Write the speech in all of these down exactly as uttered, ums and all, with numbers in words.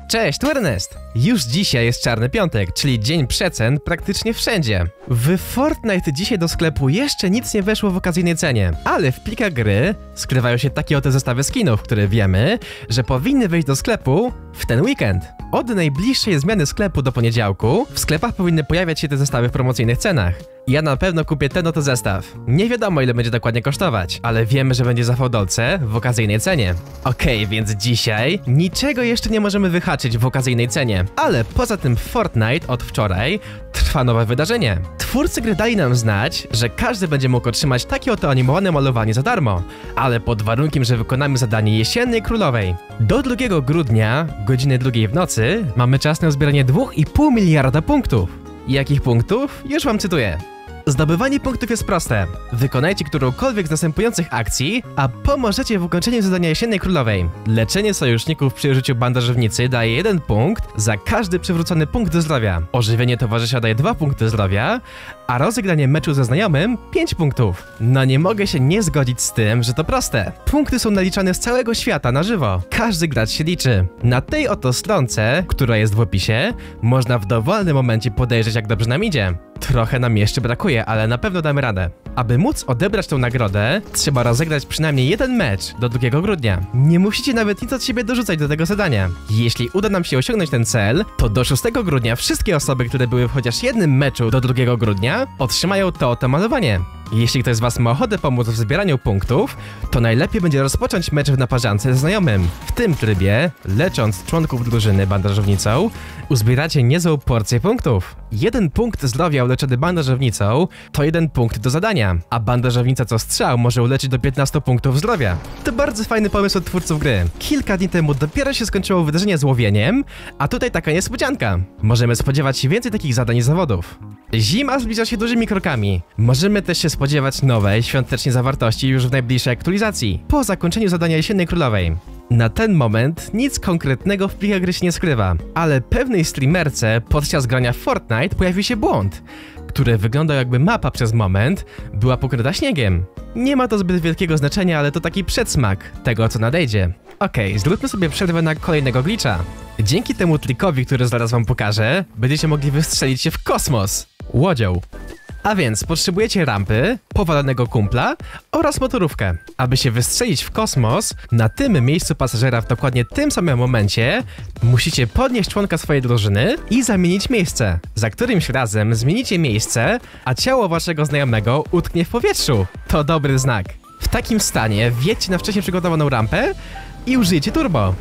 Cześć, tu Ernest! Już dzisiaj jest Czarny Piątek, czyli dzień przecen praktycznie wszędzie. W Fortnite dzisiaj do sklepu jeszcze nic nie weszło w okazyjnej cenie, ale w plikach gry skrywają się takie oto zestawy skinów, które wiemy, że powinny wejść do sklepu w ten weekend. Od najbliższej zmiany sklepu do poniedziałku w sklepach powinny pojawiać się te zestawy w promocyjnych cenach. Ja na pewno kupię ten oto zestaw. Nie wiadomo, ile będzie dokładnie kosztować, ale wiemy, że będzie za fałdolce w okazyjnej cenie. Okej, okay, więc dzisiaj niczego jeszcze nie możemy wyhaczyć w okazyjnej cenie, ale poza tym w Fortnite od wczoraj trwa nowe wydarzenie. Twórcy gry dali nam znać, że każdy będzie mógł otrzymać takie oto animowane malowanie za darmo, ale pod warunkiem, że wykonamy zadanie Jesiennej Królowej. Do drugiego grudnia, godziny drugiej w nocy, mamy czas na zbieranie dwa i pół miliarda punktów. Jakich punktów? Już wam cytuję. Zdobywanie punktów jest proste. Wykonajcie którąkolwiek z następujących akcji, a pomożecie w ukończeniu zadania Jesiennej Królowej. Leczenie sojuszników przy użyciu bandażownicy daje jeden punkt za każdy przywrócony punkt zdrowia. Ożywienie towarzysza daje dwa punkty zdrowia, a rozegranie meczu ze znajomym pięć punktów. No nie mogę się nie zgodzić z tym, że to proste. Punkty są naliczane z całego świata na żywo. Każdy gracz się liczy. Na tej oto stronce, która jest w opisie, można w dowolnym momencie podejrzeć, jak dobrze nam idzie. Trochę nam jeszcze brakuje, ale na pewno damy radę. Aby móc odebrać tą nagrodę, trzeba rozegrać przynajmniej jeden mecz do drugiego grudnia. Nie musicie nawet nic od siebie dorzucać do tego zadania. Jeśli uda nam się osiągnąć ten cel, to do szóstego grudnia wszystkie osoby, które były w chociaż jednym meczu do drugiego grudnia, otrzymają to oto malowanie. Jeśli ktoś z was ma ochotę pomóc w zbieraniu punktów, to najlepiej będzie rozpocząć mecz w naparzance ze znajomym. W tym trybie, lecząc członków drużyny bandażownicą, uzbieracie niezłą porcję punktów. Jeden punkt zdrowia uleczony bandażownicą to jeden punkt do zadania, a bandażownica co strzał może uleczyć do piętnastu punktów zdrowia. To bardzo fajny pomysł od twórców gry. Kilka dni temu dopiero się skończyło wydarzenie z łowieniem, a tutaj taka niespodzianka. Możemy spodziewać się więcej takich zadań i zawodów. Zima zbliża się dużymi krokami. Możemy też się spodziewać nowej, świątecznej zawartości już w najbliższej aktualizacji, po zakończeniu zadania Jesiennej Królowej. Na ten moment nic konkretnego w plikach gry się nie skrywa, ale pewnej streamerce podczas grania w Fortnite pojawił się błąd, który wyglądał jakby mapa przez moment była pokryta śniegiem. Nie ma to zbyt wielkiego znaczenia, ale to taki przedsmak tego, co nadejdzie. Okej, okay, zróbmy sobie przerwę na kolejnego glitcha. Dzięki temu trikowi, który zaraz wam pokażę, będziecie mogli wystrzelić się w kosmos łodzią. A więc potrzebujecie rampy, powalonego kumpla oraz motorówkę. Aby się wystrzelić w kosmos, na tym miejscu pasażera w dokładnie tym samym momencie musicie podnieść członka swojej drużyny i zamienić miejsce. Za którymś razem zmienicie miejsce, a ciało waszego znajomego utknie w powietrzu. To dobry znak. W takim stanie wjedźcie na wcześniej przygotowaną rampę i użyjcie turbo.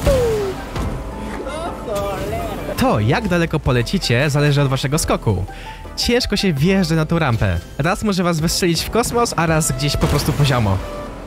To, jak daleko polecicie, zależy od waszego skoku. Ciężko się wjeżdża na tą rampę. Raz może was wystrzelić w kosmos, a raz gdzieś po prostu poziomo.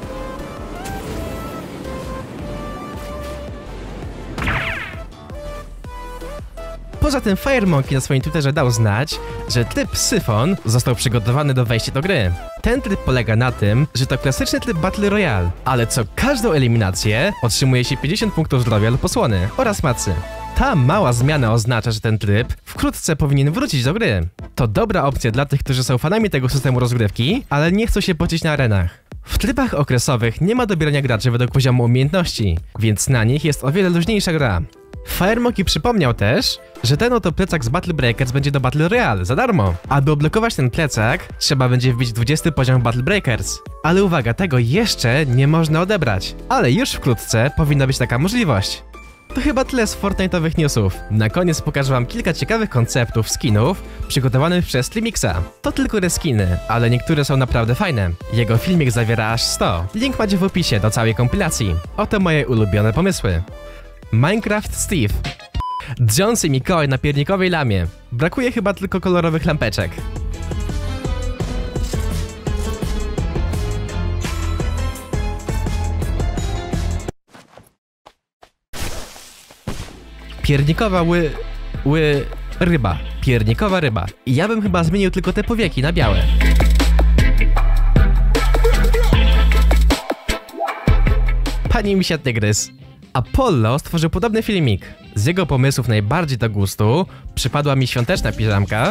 Poza tym FireMonkey na swoim Twitterze dał znać, że tryb Syfon został przygotowany do wejścia do gry. Ten tryb polega na tym, że to klasyczny tryb Battle Royale, ale co każdą eliminację otrzymuje się pięćdziesiąt punktów zdrowia lub osłony oraz macy. Ta mała zmiana oznacza, że ten tryb wkrótce powinien wrócić do gry. To dobra opcja dla tych, którzy są fanami tego systemu rozgrywki, ale nie chcą się pocić na arenach. W trybach okresowych nie ma dobierania graczy według poziomu umiejętności, więc na nich jest o wiele luźniejsza gra. FireMonkey przypomniał też, że ten oto plecak z Battle Breakers będzie do Battle Royale za darmo. Aby odblokować ten plecak, trzeba będzie wbić dwudziesty poziom Battle Breakers. Ale uwaga, tego jeszcze nie można odebrać. Ale już wkrótce powinna być taka możliwość. To chyba tyle z Fortnite'owych newsów. Na koniec pokażę wam kilka ciekawych konceptów skinów przygotowanych przez Trimixa. To tylko reskiny, ale niektóre są naprawdę fajne. Jego filmik zawiera aż sto. Link macie w opisie do całej kompilacji. Oto moje ulubione pomysły. Minecraft Steve. Drzący Mikołaj na piernikowej lamie. Brakuje chyba tylko kolorowych lampeczek. Piernikowa ły... ły... ryba. Piernikowa ryba. I ja bym chyba zmienił tylko te powieki na białe. Pani misia tygrys. Apollo stworzył podobny filmik. Z jego pomysłów najbardziej do gustu przypadła mi świąteczna piżamka,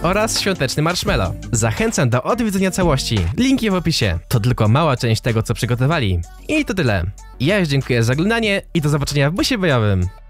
oraz świąteczny marshmallow. Zachęcam do odwiedzenia całości, linki w opisie. To tylko mała część tego, co przygotowali. I to tyle. Ja już dziękuję za oglądanie i do zobaczenia w busie bojowym.